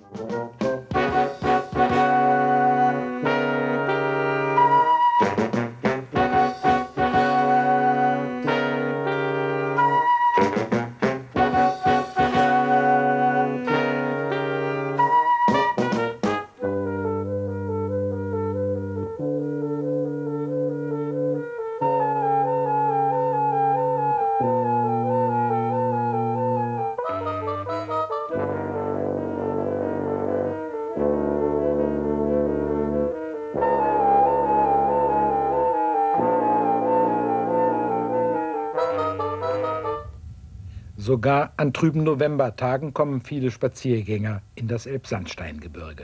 Sogar an trüben Novembertagen kommen viele Spaziergänger in das Elbsandsteingebirge.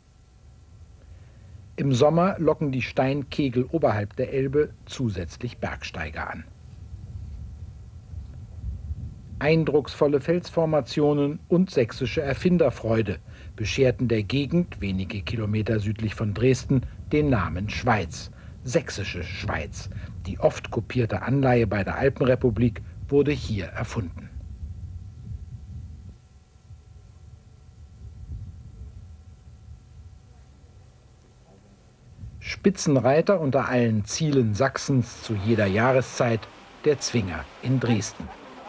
Im Sommer locken die Steinkegel oberhalb der Elbe zusätzlich Bergsteiger an. Eindrucksvolle Felsformationen und sächsische Erfinderfreude bescherten der Gegend, wenige Kilometer südlich von Dresden, den Namen Schweiz, sächsische Schweiz. Die oft kopierte Anleihe bei der Alpenrepublik wurde hier erfunden. Spitzenreiter unter allen Zielen Sachsens zu jeder Jahreszeit, der Zwinger in Dresden.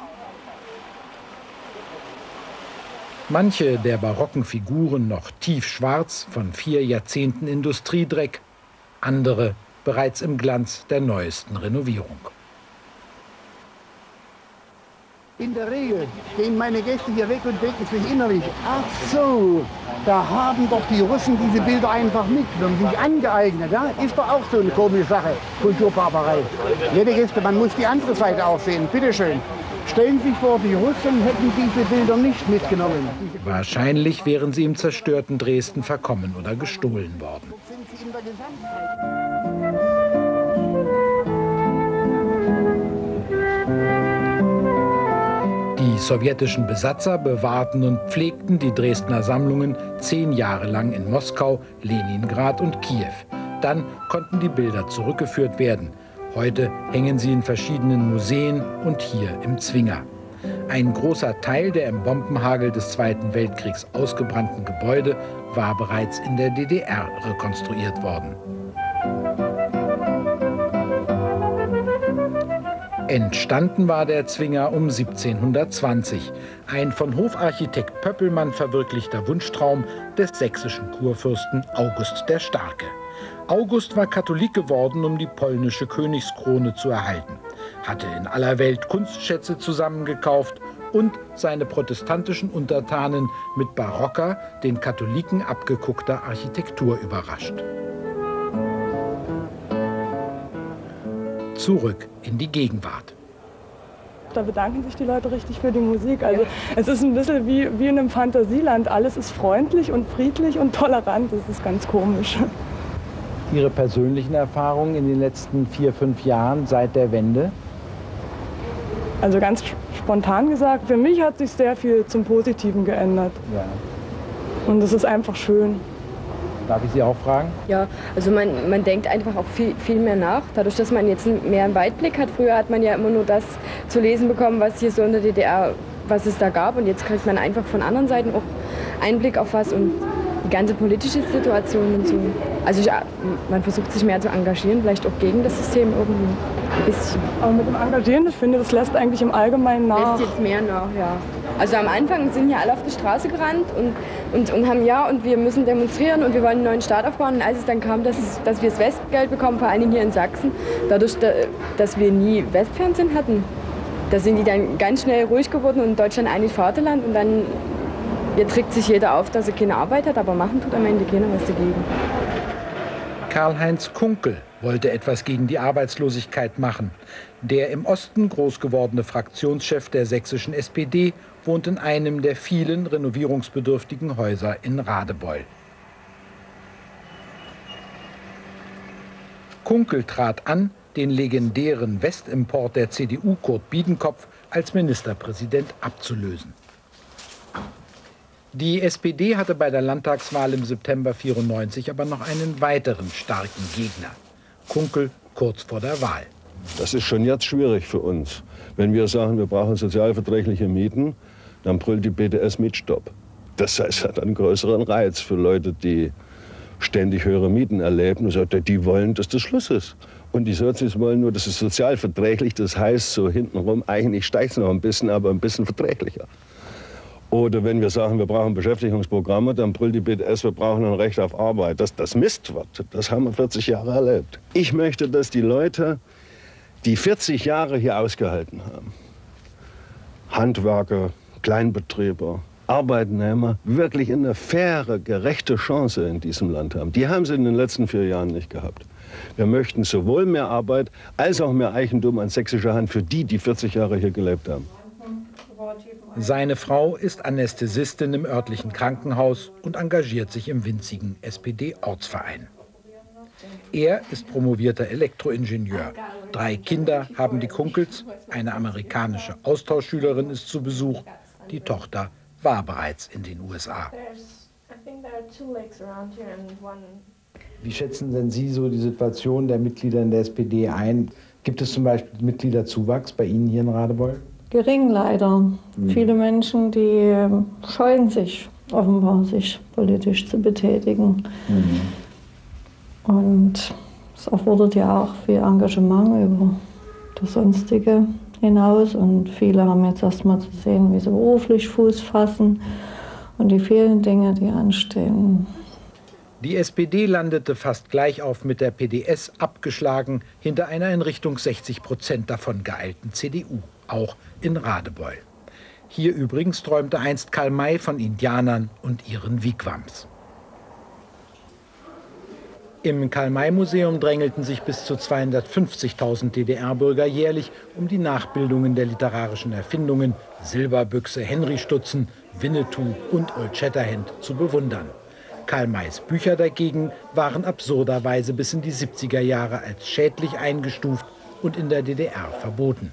Manche der barocken Figuren noch tiefschwarz von 4 Jahrzehnten Industriedreck, andere bereits im Glanz der neuesten Renovierung. In der Regel gehen meine Gäste hier weg und denken sich innerlich, ach so, da haben doch die Russen diese Bilder einfach mitgenommen, sich angeeignet. Ja? Ist doch auch so eine komische Sache, Kulturbarbarei. Liebe Gäste, man muss die andere Seite auch sehen. Bitte schön. Stellen Sie sich vor, die Russen hätten diese Bilder nicht mitgenommen. Wahrscheinlich wären sie im zerstörten Dresden verkommen oder gestohlen worden. Die sowjetischen Besatzer bewahrten und pflegten die Dresdner Sammlungen 10 Jahre lang in Moskau, Leningrad und Kiew. Dann konnten die Bilder zurückgeführt werden. Heute hängen sie in verschiedenen Museen und hier im Zwinger. Ein großer Teil der im Bombenhagel des Zweiten Weltkriegs ausgebrannten Gebäude war bereits in der DDR rekonstruiert worden. Entstanden war der Zwinger um 1720, ein von Hofarchitekt Pöppelmann verwirklichter Wunschtraum des sächsischen Kurfürsten August der Starke. August war Katholik geworden, um die polnische Königskrone zu erhalten, hatte in aller Welt Kunstschätze zusammengekauft und seine protestantischen Untertanen mit barocker, den Katholiken abgeguckter Architektur überrascht. Zurück in die Gegenwart. Da bedanken sich die Leute richtig für die Musik. Also es ist ein bisschen wie in einem Fantasieland. Alles ist freundlich und friedlich und tolerant. Das ist ganz komisch. Ihre persönlichen Erfahrungen in den letzten 4, 5 Jahren seit der Wende? Also ganz spontan gesagt, für mich hat sich sehr viel zum Positiven geändert. Ja. Und das ist einfach schön. Darf ich Sie auch fragen? Ja, also man denkt einfach auch viel mehr nach. Dadurch, dass man jetzt mehr einen Weitblick hat. Früher hat man ja immer nur das zu lesen bekommen, was hier so in der DDR, was es da gab. Und jetzt kriegt man einfach von anderen Seiten auch Einblick auf was und die ganze politische Situation und so. Also man versucht sich mehr zu engagieren, vielleicht auch gegen das System irgendwie ein bisschen. Aber mit dem Engagieren, ich finde, das lässt eigentlich im Allgemeinen nach. Lässt jetzt mehr nach, ja. Also am Anfang sind hier alle auf die Straße gerannt und haben und wir müssen demonstrieren und wir wollen einen neuen Staat aufbauen. Und als es dann kam, dass wir das Westgeld bekommen, vor allen Dingen hier in Sachsen, dadurch, dass wir nie Westfernsehen hatten, da sind die dann ganz schnell ruhig geworden und Deutschland eigentlich Vaterland und dann jetzt regt sich jeder auf, dass er keine Arbeit hat, aber machen tut am Ende keiner was dagegen. Karl-Heinz Kunkel wollte etwas gegen die Arbeitslosigkeit machen. Der im Osten groß gewordene Fraktionschef der sächsischen SPD wohnt in einem der vielen renovierungsbedürftigen Häuser in Radebeul. Kunkel trat an, den legendären Westimport der CDU Kurt Biedenkopf als Ministerpräsident abzulösen. Die SPD hatte bei der Landtagswahl im September 1994 aber noch einen weiteren starken Gegner. Kunkel kurz vor der Wahl. Das ist schon jetzt schwierig für uns. Wenn wir sagen, wir brauchen sozialverträgliche Mieten, dann brüllt die BDS mit Stopp. Das hat einen größeren Reiz für Leute, die ständig höhere Mieten erleben. Die wollen, dass das Schluss ist. Und die Sozis wollen nur, das ist sozial verträglich. Das heißt, so hintenrum, eigentlich steigt es noch ein bisschen, aber ein bisschen verträglicher. Oder wenn wir sagen, wir brauchen Beschäftigungsprogramme, dann brüllt die BDS, wir brauchen ein Recht auf Arbeit. Das Mist wird. Das haben wir 40 Jahre erlebt. Ich möchte, dass die Leute, die 40 Jahre hier ausgehalten haben, Handwerker, Kleinbetriebe, Arbeitnehmer, wirklich eine faire, gerechte Chance in diesem Land haben. Die haben sie in den letzten 4 Jahren nicht gehabt. Wir möchten sowohl mehr Arbeit als auch mehr Eigentum an sächsischer Hand für die, die 40 Jahre hier gelebt haben. Seine Frau ist Anästhesistin im örtlichen Krankenhaus und engagiert sich im winzigen SPD-Ortsverein. Er ist promovierter Elektroingenieur. 3 Kinder haben die Kunkels, eine amerikanische Austauschschülerin ist zu Besuch, die Tochter war bereits in den USA. Wie schätzen denn Sie so die Situation der Mitglieder in der SPD ein? Gibt es zum Beispiel Mitgliederzuwachs bei Ihnen hier in Radebeul? Gering leider. Viele Menschen, die scheuen sich offenbar, sich politisch zu betätigen. Und es erfordert ja auch viel Engagement über das Sonstige hinaus. Und viele haben jetzt erst mal zu sehen, wie sie beruflich Fuß fassen und die vielen Dinge, die anstehen. Die SPD landete fast gleich auf mit der PDS, abgeschlagen hinter einer in Richtung 60% davon geeilten CDU, auch in Radebeul. Hier übrigens träumte einst Karl May von Indianern und ihren Wigwams. Im Karl-May-Museum drängelten sich bis zu 250.000 DDR-Bürger jährlich, um die Nachbildungen der literarischen Erfindungen Silberbüchse, Henry Stutzen, Winnetou und Old Shatterhand zu bewundern. Karl Mays Bücher dagegen waren absurderweise bis in die 70er Jahre als schädlich eingestuft und in der DDR verboten.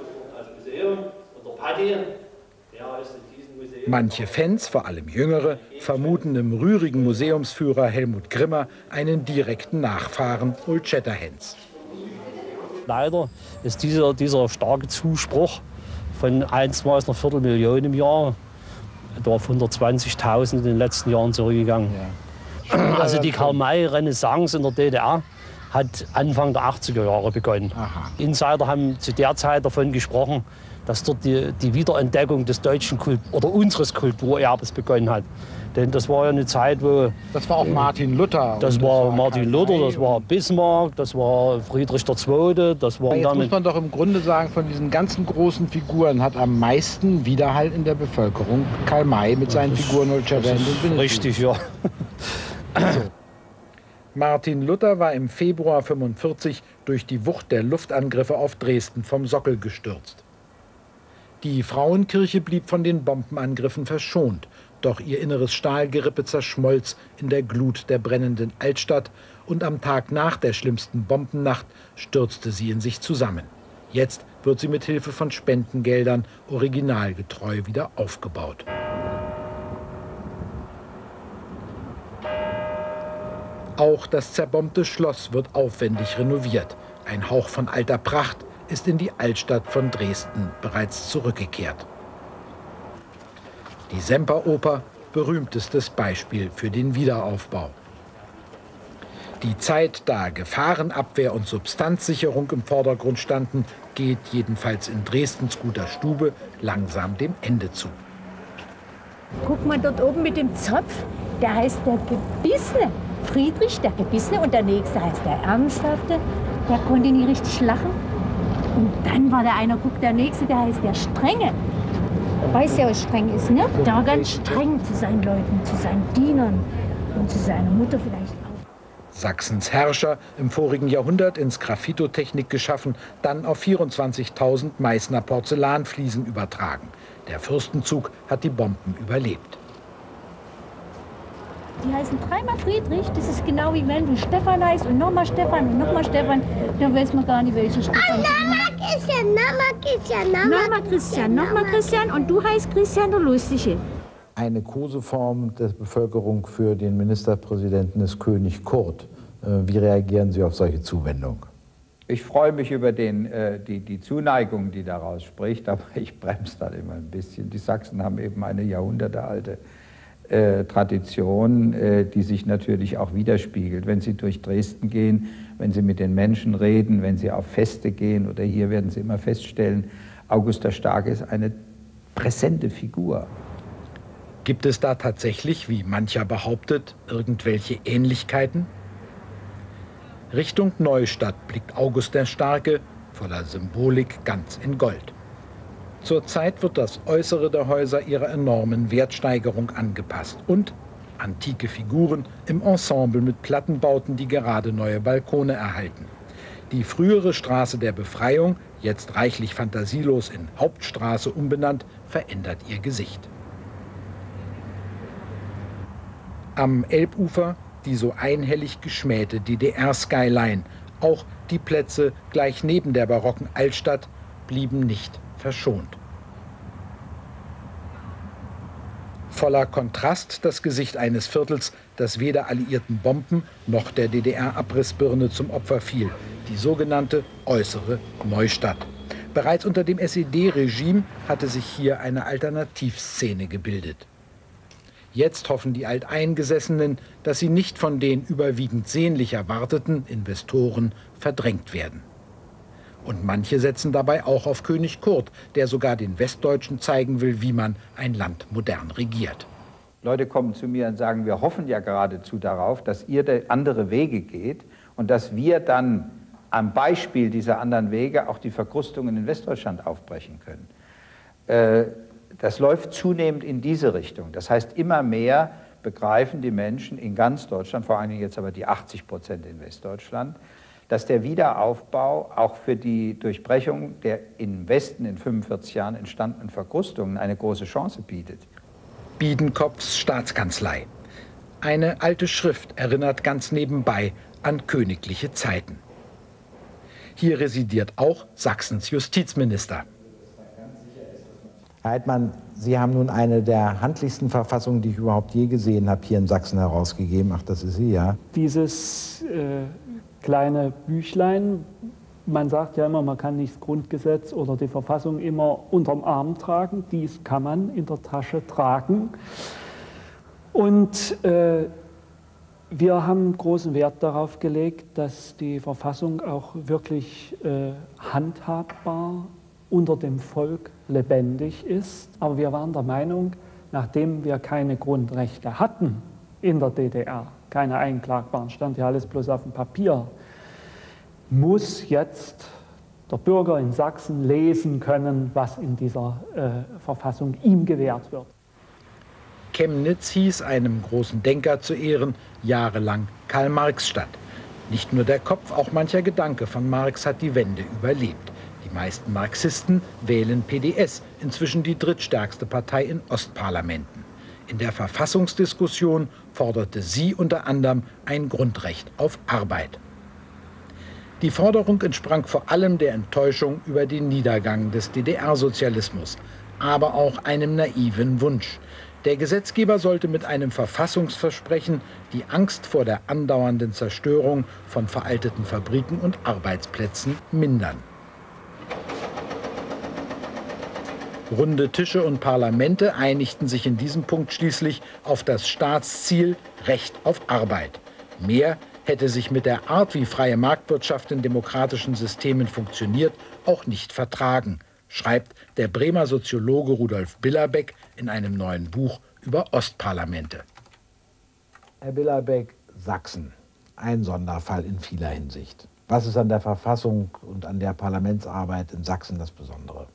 Manche Fans, vor allem Jüngere, vermuten im rührigen Museumsführer Helmut Grimmer einen direkten Nachfahren Old Shatterhands. Leider ist dieser starke Zuspruch von einst war es noch 250.000 im Jahr, auf 120.000 in den letzten Jahren zurückgegangen. Ja. Also die Karl-May-Renaissance in der DDR hat Anfang der 80er Jahre begonnen. Aha. Insider haben zu der Zeit davon gesprochen, dass dort die Wiederentdeckung des deutschen oder unseres Kulturerbes begonnen hat. Denn das war ja eine Zeit, wo... Das war auch Martin Luther. Das war Martin Luther, das war Bismarck, das war Friedrich II. Das war jetzt muss man doch im Grunde sagen, von diesen ganzen großen Figuren hat am meisten Widerhall in der Bevölkerung Karl May mit seinen Figuren Old Shatterhand und Winnetou. Richtig, ja. Also, Martin Luther war im Februar 1945 durch die Wucht der Luftangriffe auf Dresden vom Sockel gestürzt. Die Frauenkirche blieb von den Bombenangriffen verschont, doch ihr inneres Stahlgerippe zerschmolz in der Glut der brennenden Altstadt und am Tag nach der schlimmsten Bombennacht stürzte sie in sich zusammen. Jetzt wird sie mit Hilfe von Spendengeldern originalgetreu wieder aufgebaut. Auch das zerbombte Schloss wird aufwendig renoviert. Ein Hauch von alter Pracht ist in die Altstadt von Dresden bereits zurückgekehrt. Die Semperoper, berühmtestes Beispiel für den Wiederaufbau. Die Zeit, da Gefahrenabwehr und Substanzsicherung im Vordergrund standen, geht jedenfalls in Dresdens guter Stube langsam dem Ende zu. Guck mal dort oben mit dem Zopf, der heißt der Gebissene. Friedrich, der Gebissene, und der nächste heißt der Ernsthafte. Der konnte nie richtig lachen. Und dann war der einer, guck, der nächste, der heißt der Strenge. Weißt ja, was streng ist, ne? Der war ganz streng zu seinen Leuten, zu seinen Dienern und zu seiner Mutter vielleicht auch. Sachsens Herrscher, im vorigen Jahrhundert ins Graffitotechnik geschaffen, dann auf 24.000 Meißner Porzellanfliesen übertragen. Der Fürstenzug hat die Bomben überlebt. Die heißen dreimal Friedrich, das ist genau wie wenn du Stefan heißt und nochmal Stefan und nochmal Stefan, dann weiß man gar nicht, welcher Stefan. Nochmal Christian, nochmal Christian, nochmal Christian und du heißt Christian der Lustige. Eine Koseform der Bevölkerung für den Ministerpräsidenten ist König Kurt. Wie reagieren Sie auf solche Zuwendung? Ich freue mich über die Zuneigung, die daraus spricht, aber ich bremse dann immer ein bisschen. Die Sachsen haben eben eine jahrhundertealte Tradition, die sich natürlich auch widerspiegelt. Wenn Sie durch Dresden gehen, wenn Sie mit den Menschen reden, wenn Sie auf Feste gehen oder hier werden Sie immer feststellen, August der Starke ist eine präsente Figur. Gibt es da tatsächlich, wie mancher behauptet, irgendwelche Ähnlichkeiten? Richtung Neustadt blickt August der Starke, voller Symbolik ganz in Gold. Zurzeit wird das Äußere der Häuser ihrer enormen Wertsteigerung angepasst und antike Figuren im Ensemble mit Plattenbauten, die gerade neue Balkone erhalten. Die frühere Straße der Befreiung, jetzt reichlich fantasielos in Hauptstraße umbenannt, verändert ihr Gesicht. Am Elbufer die so einhellig geschmähte DDR-Skyline. Auch die Plätze gleich neben der barocken Altstadt blieben nicht verschont. Voller Kontrast das Gesicht eines Viertels, das weder alliierten Bomben noch der DDR-Abrissbirne zum Opfer fiel, die sogenannte Äußere Neustadt. Bereits unter dem SED-Regime hatte sich hier eine Alternativszene gebildet. Jetzt hoffen die Alteingesessenen, dass sie nicht von den überwiegend sehnlich erwarteten Investoren verdrängt werden. Und manche setzen dabei auch auf König Kurt, der sogar den Westdeutschen zeigen will, wie man ein Land modern regiert. Leute kommen zu mir und sagen, wir hoffen ja geradezu darauf, dass ihr andere Wege geht und dass wir dann am Beispiel dieser anderen Wege auch die Verkrustungen in Westdeutschland aufbrechen können. Das läuft zunehmend in diese Richtung. Das heißt, immer mehr begreifen die Menschen in ganz Deutschland, vor allen Dingen jetzt aber die 80% in Westdeutschland, dass der Wiederaufbau auch für die Durchbrechung der im Westen in 45 Jahren entstandenen Verkrustungen eine große Chance bietet. Biedenkopfs Staatskanzlei. Eine alte Schrift erinnert ganz nebenbei an königliche Zeiten. Hier residiert auch Sachsens Justizminister. Herr Heitmann, Sie haben nun eine der handlichsten Verfassungen, die ich überhaupt je gesehen habe, hier in Sachsen herausgegeben. Ach, das ist sie, ja? Dieses kleine Büchlein, man sagt ja immer, man kann nicht das Grundgesetz oder die Verfassung immer unterm Arm tragen. Dies kann man in der Tasche tragen. Und wir haben großen Wert darauf gelegt, dass die Verfassung auch wirklich handhabbar unter dem Volk lebendig ist. Aber wir waren der Meinung, nachdem wir keine Grundrechte hatten in der DDR, keine einklagbaren, stand ja alles bloß auf dem Papier, muss jetzt der Bürger in Sachsen lesen können, was in dieser Verfassung ihm gewährt wird. Chemnitz hieß, einem großen Denker zu Ehren, jahrelang Karl-Marx-Stadt. Nicht nur der Kopf, auch mancher Gedanke von Marx hat die Wende überlebt. Die meisten Marxisten wählen PDS, inzwischen die drittstärkste Partei in Ostparlamenten. In der Verfassungsdiskussion forderte sie unter anderem ein Grundrecht auf Arbeit. Die Forderung entsprang vor allem der Enttäuschung über den Niedergang des DDR-Sozialismus, aber auch einem naiven Wunsch. Der Gesetzgeber sollte mit einem Verfassungsversprechen die Angst vor der andauernden Zerstörung von veralteten Fabriken und Arbeitsplätzen mindern. Runde Tische und Parlamente einigten sich in diesem Punkt schließlich auf das Staatsziel Recht auf Arbeit. Mehr hätte sich mit der Art, wie freie Marktwirtschaft in demokratischen Systemen funktioniert, auch nicht vertragen, schreibt der Bremer Soziologe Rudolf Billerbeck in einem neuen Buch über Ostparlamente. Herr Billerbeck, Sachsen, ein Sonderfall in vieler Hinsicht. Was ist an der Verfassung und an der Parlamentsarbeit in Sachsen das Besondere?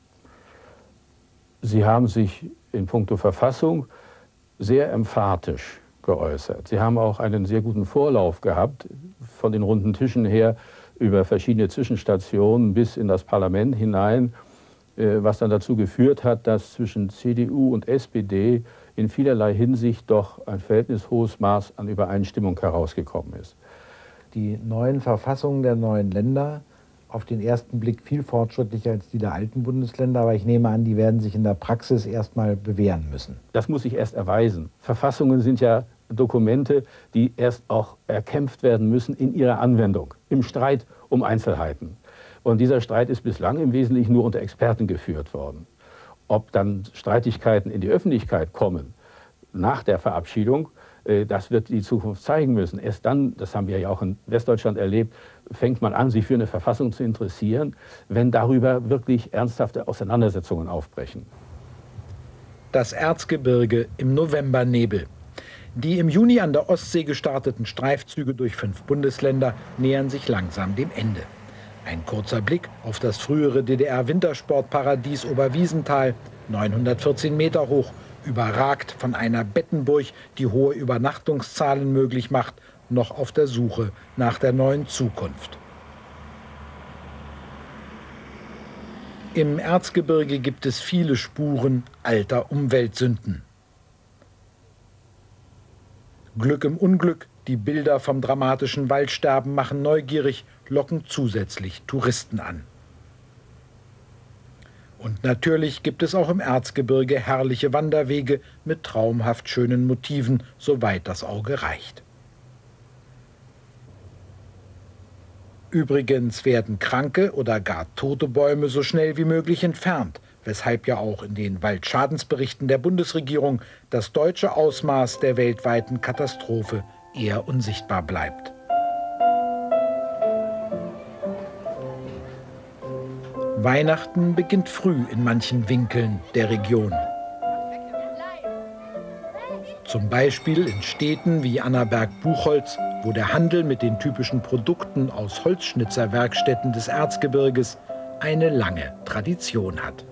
Sie haben sich in puncto Verfassung sehr emphatisch geäußert. Sie haben auch einen sehr guten Vorlauf gehabt, von den runden Tischen her über verschiedene Zwischenstationen bis in das Parlament hinein, was dann dazu geführt hat, dass zwischen CDU und SPD in vielerlei Hinsicht doch ein verhältnishohes Maß an Übereinstimmung herausgekommen ist. Die neuen Verfassungen der neuen Länder, auf den ersten Blick viel fortschrittlicher als die der alten Bundesländer, aber ich nehme an, die werden sich in der Praxis erstmal bewähren müssen. Das muss sich erst erweisen. Verfassungen sind ja Dokumente, die erst auch erkämpft werden müssen in ihrer Anwendung, im Streit um Einzelheiten. Und dieser Streit ist bislang im Wesentlichen nur unter Experten geführt worden. Ob dann Streitigkeiten in die Öffentlichkeit kommen, nach der Verabschiedung, das wird die Zukunft zeigen müssen. Erst dann, das haben wir ja auch in Westdeutschland erlebt, fängt man an, sich für eine Verfassung zu interessieren, wenn darüber wirklich ernsthafte Auseinandersetzungen aufbrechen. Das Erzgebirge im Novembernebel. Die im Juni an der Ostsee gestarteten Streifzüge durch 5 Bundesländer nähern sich langsam dem Ende. Ein kurzer Blick auf das frühere DDR-Wintersportparadies Oberwiesenthal, 914 Meter hoch, überragt von einer Bettenburg, die hohe Übernachtungszahlen möglich macht, noch auf der Suche nach der neuen Zukunft. Im Erzgebirge gibt es viele Spuren alter Umweltsünden. Glück im Unglück, die Bilder vom dramatischen Waldsterben machen neugierig, locken zusätzlich Touristen an. Und natürlich gibt es auch im Erzgebirge herrliche Wanderwege mit traumhaft schönen Motiven, soweit das Auge reicht. Übrigens werden kranke oder gar tote Bäume so schnell wie möglich entfernt, weshalb ja auch in den Waldschadensberichten der Bundesregierung das deutsche Ausmaß der weltweiten Katastrophe eher unsichtbar bleibt. Weihnachten beginnt früh in manchen Winkeln der Region. Zum Beispiel in Städten wie Annaberg-Buchholz, wo der Handel mit den typischen Produkten aus Holzschnitzerwerkstätten des Erzgebirges eine lange Tradition hat.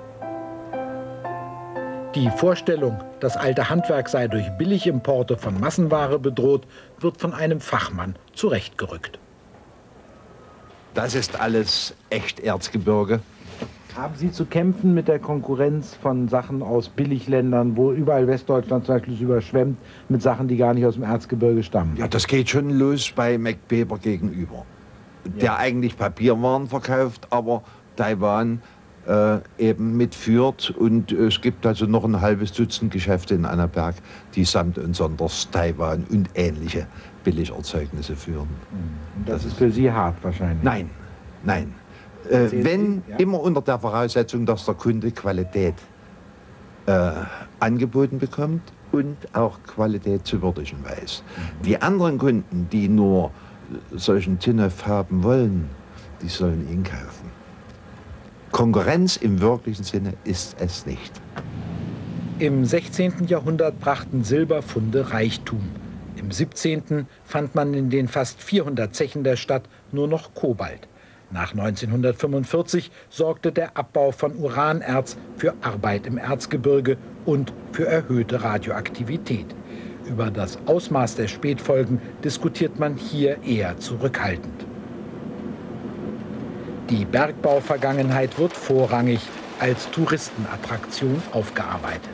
Die Vorstellung, das alte Handwerk sei durch Billigimporte von Massenware bedroht, wird von einem Fachmann zurechtgerückt. Das ist alles echt Erzgebirge. Haben Sie zu kämpfen mit der Konkurrenz von Sachen aus Billigländern, wo überall Westdeutschland zum Beispiel überschwemmt mit Sachen, die gar nicht aus dem Erzgebirge stammen? Ja, das geht schon los bei MacBeber gegenüber, der eigentlich Papierwaren verkauft, aber Taiwan eben mitführt. Und es gibt also noch ein halbes Dutzend Geschäfte in Annaberg, die samt und sonders Taiwan und ähnliche Billigerzeugnisse führen. Das ist für Sie hart wahrscheinlich? Nein, nein. Wenn, immer unter der Voraussetzung, dass der Kunde Qualität angeboten bekommt und auch Qualität zu würdigen weiß. Die anderen Kunden, die nur solchen Tinef haben wollen, die sollen ihn kaufen. Konkurrenz im wirklichen Sinne ist es nicht. Im 16. Jahrhundert brachten Silberfunde Reichtum. Im 17. fand man in den fast 400 Zechen der Stadt nur noch Kobalt. Nach 1945 sorgte der Abbau von Uranerz für Arbeit im Erzgebirge und für erhöhte Radioaktivität. Über das Ausmaß der Spätfolgen diskutiert man hier eher zurückhaltend. Die Bergbauvergangenheit wird vorrangig als Touristenattraktion aufgearbeitet.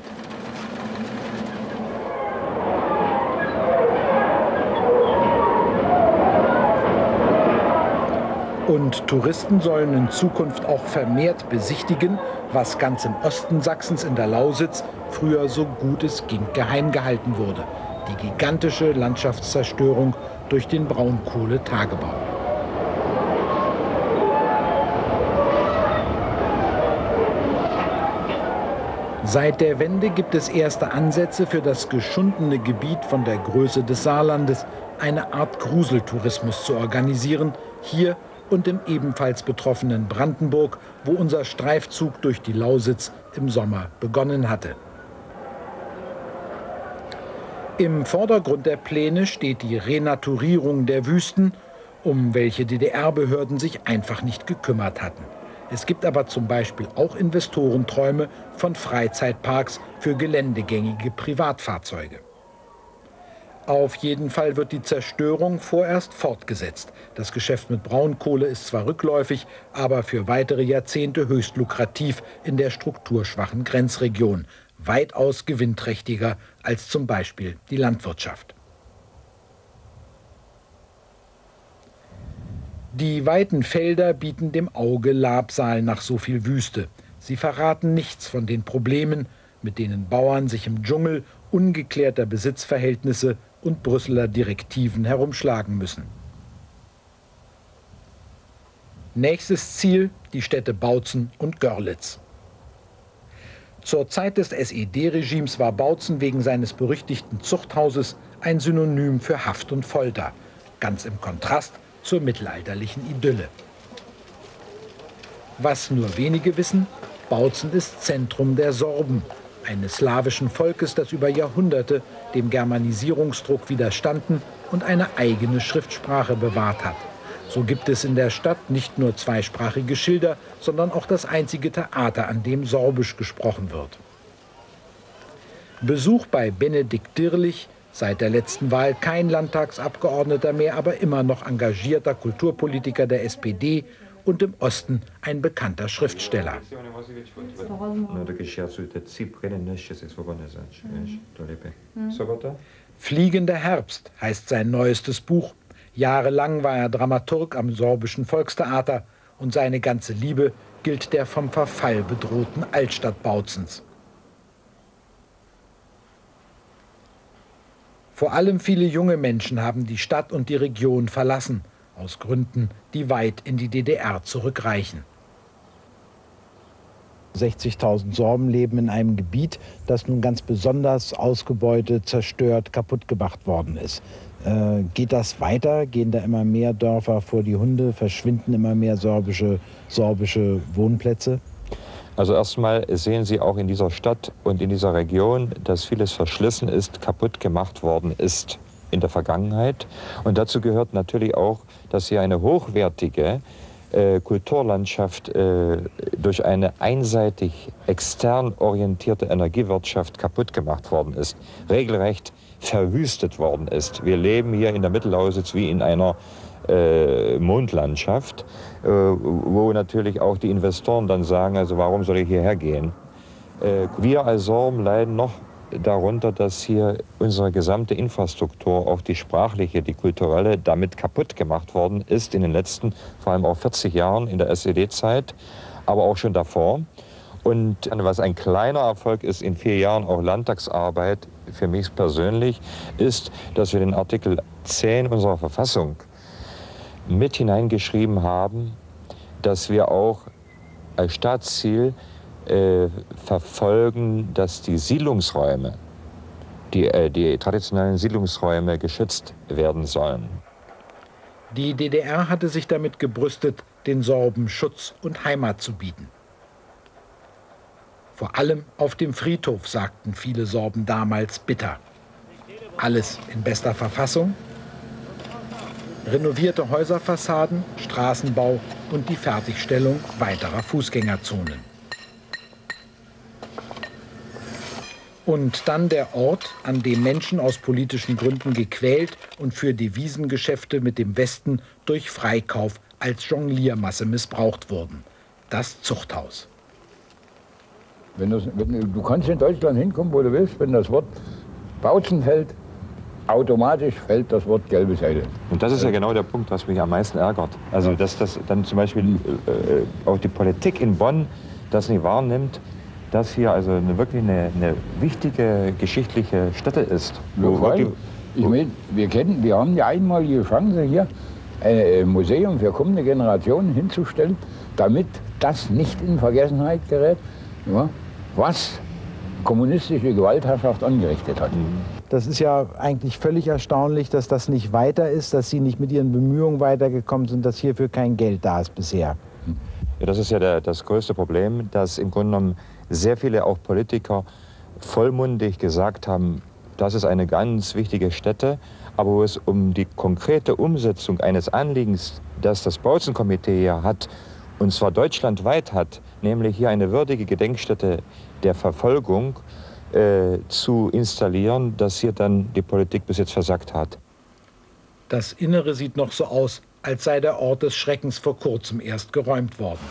Und Touristen sollen in Zukunft auch vermehrt besichtigen, was ganz im Osten Sachsens in der Lausitz früher so gut es ging geheim gehalten wurde: die gigantische Landschaftszerstörung durch den Braunkohletagebau. Seit der Wende gibt es erste Ansätze für das geschundene Gebiet von der Größe des Saarlandes, eine Art Gruseltourismus zu organisieren, hier und im ebenfalls betroffenen Brandenburg, wo unser Streifzug durch die Lausitz im Sommer begonnen hatte. Im Vordergrund der Pläne steht die Renaturierung der Wüsten, um welche DDR-Behörden sich einfach nicht gekümmert hatten. Es gibt aber zum Beispiel auch Investorenträume von Freizeitparks für geländegängige Privatfahrzeuge. Auf jeden Fall wird die Zerstörung vorerst fortgesetzt. Das Geschäft mit Braunkohle ist zwar rückläufig, aber für weitere Jahrzehnte höchst lukrativ in der strukturschwachen Grenzregion. Weitaus gewinnträchtiger als zum Beispiel die Landwirtschaft. Die weiten Felder bieten dem Auge Labsal nach so viel Wüste. Sie verraten nichts von den Problemen, mit denen Bauern sich im Dschungel ungeklärter Besitzverhältnisse und Brüsseler Direktiven herumschlagen müssen. Nächstes Ziel: die Städte Bautzen und Görlitz. Zur Zeit des SED-Regimes war Bautzen wegen seines berüchtigten Zuchthauses ein Synonym für Haft und Folter, ganz im Kontrast zur mittelalterlichen Idylle. Was nur wenige wissen, Bautzen ist Zentrum der Sorben, eines slawischen Volkes, das über Jahrhunderte dem Germanisierungsdruck widerstanden und eine eigene Schriftsprache bewahrt hat. So gibt es in der Stadt nicht nur zweisprachige Schilder, sondern auch das einzige Theater, an dem Sorbisch gesprochen wird. Besuch bei Benedikt Dirlich, seit der letzten Wahl kein Landtagsabgeordneter mehr, aber immer noch engagierter Kulturpolitiker der SPD und im Osten ein bekannter Schriftsteller. Fliegender Herbst heißt sein neuestes Buch. Jahrelang war er Dramaturg am Sorbischen Volkstheater und seine ganze Liebe gilt der vom Verfall bedrohten Altstadt Bautzens. Vor allem viele junge Menschen haben die Stadt und die Region verlassen, aus Gründen, die weit in die DDR zurückreichen. 60.000 Sorben leben in einem Gebiet, das nun ganz besonders ausgebeutet, zerstört, kaputt gemacht worden ist. Geht das weiter? Gehen da immer mehr Dörfer vor die Hunde? Verschwinden immer mehr sorbische Wohnplätze? Also erstmal sehen Sie auch in dieser Stadt und in dieser Region, dass vieles verschlissen ist, kaputt gemacht worden ist in der Vergangenheit. Und dazu gehört natürlich auch, dass hier eine hochwertige Kulturlandschaft durch eine einseitig extern orientierte Energiewirtschaft kaputt gemacht worden ist, regelrecht verwüstet worden ist. Wir leben hier in der Mittellausitz wie in einer Mondlandschaft, wo natürlich auch die Investoren dann sagen, also warum soll ich hierher gehen? Wir als Sorben leiden noch darunter, dass hier unsere gesamte Infrastruktur, auch die sprachliche, die kulturelle, damit kaputt gemacht worden ist in den letzten, vor allem auch 40 Jahren in der SED-Zeit, aber auch schon davor. Und was ein kleiner Erfolg ist, in 4 Jahren auch Landtagsarbeit, für mich persönlich, ist, dass wir den Artikel 10 unserer Verfassung mit hineingeschrieben haben, dass wir auch als Staatsziel verfolgen, dass die Siedlungsräume, die traditionellen Siedlungsräume geschützt werden sollen. Die DDR hatte sich damit gebrüstet, den Sorben Schutz und Heimat zu bieten. Vor allem auf dem Friedhof, sagten viele Sorben damals bitter. Alles in bester Verfassung, renovierte Häuserfassaden, Straßenbau und die Fertigstellung weiterer Fußgängerzonen. Und dann der Ort, an dem Menschen aus politischen Gründen gequält und für Devisengeschäfte mit dem Westen durch Freikauf als Jongliermasse missbraucht wurden. Das Zuchthaus. Du kannst in Deutschland hinkommen, wo du willst, wenn das Wort Bautzen fällt, automatisch fällt das Wort gelbe Seite. Und das ist ja genau der Punkt, was mich am meisten ärgert. Also dass das dann zum Beispiel auch die Politik in Bonn das nicht wahrnimmt, dass hier also wirklich eine wichtige geschichtliche Stätte ist. Ich meine, wir haben die einmalige Chance hier, ein Museum für kommende Generationen hinzustellen, damit das nicht in Vergessenheit gerät, ja, was kommunistische Gewaltherrschaft angerichtet hat. Das ist ja eigentlich völlig erstaunlich, dass das nicht weiter ist, dass Sie nicht mit Ihren Bemühungen weitergekommen sind, dass hierfür kein Geld da ist bisher. Ja, das ist ja das größte Problem, dass im Grunde genommen sehr viele auch Politiker vollmundig gesagt haben, das ist eine ganz wichtige Stätte, aber wo es um die konkrete Umsetzung eines Anliegens, das das Bautzen-Komitee hier hat, und zwar deutschlandweit hat, nämlich hier eine würdige Gedenkstätte der Verfolgung zu installieren, dass hier dann die Politik bis jetzt versagt hat. Das Innere sieht noch so aus, als sei der Ort des Schreckens vor kurzem erst geräumt worden.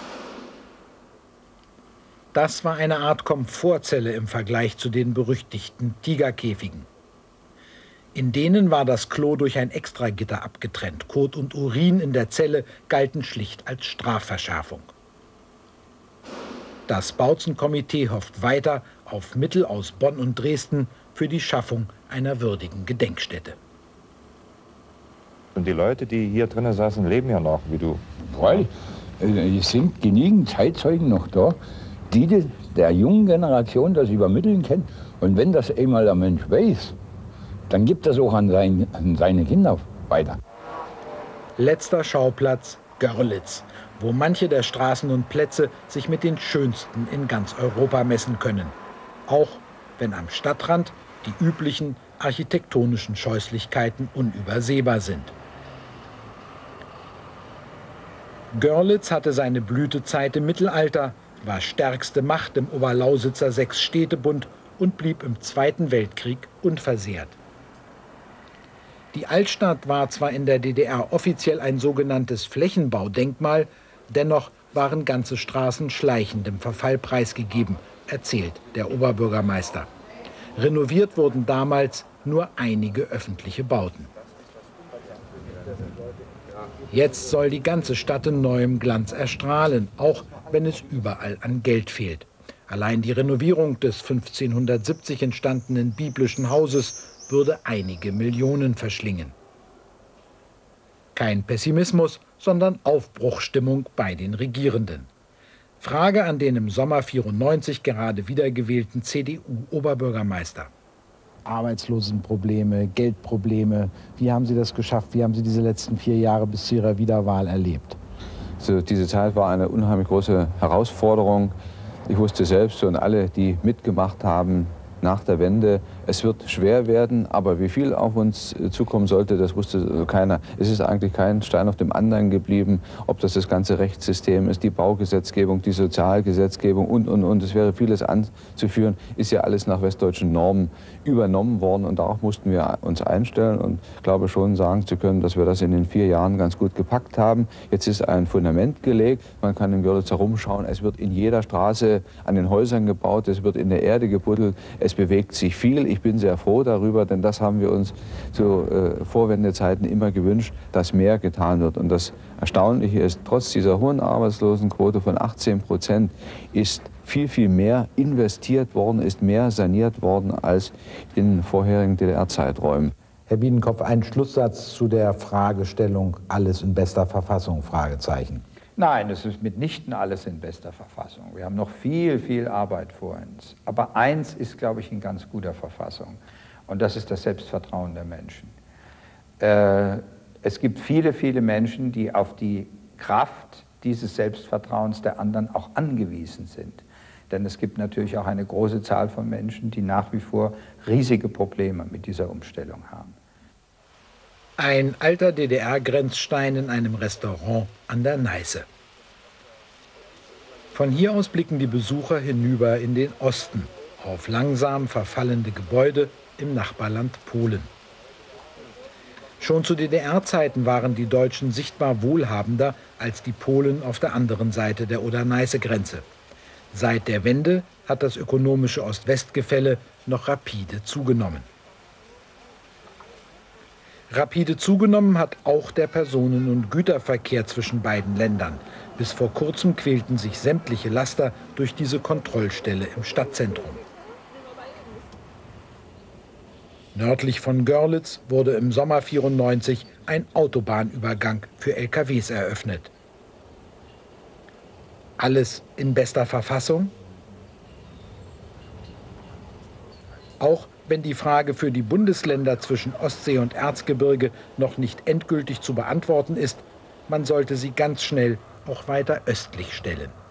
Das war eine Art Komfortzelle im Vergleich zu den berüchtigten Tigerkäfigen. In denen war das Klo durch ein Extragitter abgetrennt. Kot und Urin in der Zelle galten schlicht als Strafverschärfung. Das Bautzen-Komitee hofft weiter auf Mittel aus Bonn und Dresden für die Schaffung einer würdigen Gedenkstätte. Und die Leute, die hier drinnen saßen, leben ja noch, wie du. Freilich, es sind genügend Zeitzeugen noch da, die der jungen Generation das übermitteln können. Und wenn das einmal der Mensch weiß, dann gibt das auch an seine Kinder weiter. Letzter Schauplatz Görlitz, wo manche der Straßen und Plätze sich mit den schönsten in ganz Europa messen können. Auch wenn am Stadtrand die üblichen architektonischen Scheußlichkeiten unübersehbar sind. Görlitz hatte seine Blütezeit im Mittelalter, war stärkste Macht im Oberlausitzer Sechsstädtebund und blieb im Zweiten Weltkrieg unversehrt. Die Altstadt war zwar in der DDR offiziell ein sogenanntes Flächenbaudenkmal, dennoch waren ganze Straßen schleichendem Verfall preisgegeben, erzählt der Oberbürgermeister. Renoviert wurden damals nur einige öffentliche Bauten. Jetzt soll die ganze Stadt in neuem Glanz erstrahlen, auch wenn es überall an Geld fehlt. Allein die Renovierung des 1570 entstandenen biblischen Hauses würde einige Millionen verschlingen. Kein Pessimismus, sondern Aufbruchsstimmung bei den Regierenden. Frage an den im Sommer 94 gerade wiedergewählten CDU-Oberbürgermeister. Arbeitslosenprobleme, Geldprobleme. Wie haben Sie das geschafft? Wie haben Sie diese letzten 4 Jahre bis zu Ihrer Wiederwahl erlebt? Also diese Zeit war eine unheimlich große Herausforderung. Ich wusste selbst und alle, die mitgemacht haben nach der Wende, es wird schwer werden, aber wie viel auf uns zukommen sollte, das wusste keiner. Es ist eigentlich kein Stein auf dem anderen geblieben, ob das ganze Rechtssystem ist, die Baugesetzgebung, die Sozialgesetzgebung und. Es wäre vieles anzuführen, ist ja alles nach westdeutschen Normen übernommen worden und darauf mussten wir uns einstellen und glaube schon sagen zu können, dass wir das in den 4 Jahren ganz gut gepackt haben. Jetzt ist ein Fundament gelegt, man kann in Görlitz herumschauen, es wird in jeder Straße an den Häusern gebaut, es wird in der Erde gebuddelt, es bewegt sich viel. Ich bin sehr froh darüber, denn das haben wir uns zu Vorwendezeiten immer gewünscht, dass mehr getan wird. Und das Erstaunliche ist, trotz dieser hohen Arbeitslosenquote von 18% ist viel, viel mehr investiert worden, ist mehr saniert worden als in vorherigen DDR-Zeiträumen. Herr Biedenkopf, ein Schlusssatz zu der Fragestellung, alles in bester Verfassung? Fragezeichen. Nein, es ist mitnichten alles in bester Verfassung. Wir haben noch viel, viel Arbeit vor uns. Aber eins ist, glaube ich, in ganz guter Verfassung. Und das ist das Selbstvertrauen der Menschen. Es gibt viele, viele Menschen, die auf die Kraft dieses Selbstvertrauens der anderen auch angewiesen sind. Denn es gibt natürlich auch eine große Zahl von Menschen, die nach wie vor riesige Probleme mit dieser Umstellung haben. Ein alter DDR-Grenzstein in einem Restaurant an der Neiße. Von hier aus blicken die Besucher hinüber in den Osten, auf langsam verfallende Gebäude im Nachbarland Polen. Schon zu DDR-Zeiten waren die Deutschen sichtbar wohlhabender als die Polen auf der anderen Seite der Oder-Neiße-Grenze. Seit der Wende hat das ökonomische Ost-West-Gefälle noch rapide zugenommen. Rapide zugenommen hat auch der Personen- und Güterverkehr zwischen beiden Ländern. Bis vor kurzem quälten sich sämtliche Laster durch diese Kontrollstelle im Stadtzentrum. Nördlich von Görlitz wurde im Sommer 94 ein Autobahnübergang für LKWs eröffnet. Alles in bester Verfassung? Auch wenn die Frage für die Bundesländer zwischen Ostsee und Erzgebirge noch nicht endgültig zu beantworten ist, man sollte sie ganz schnell auch weiter östlich stellen.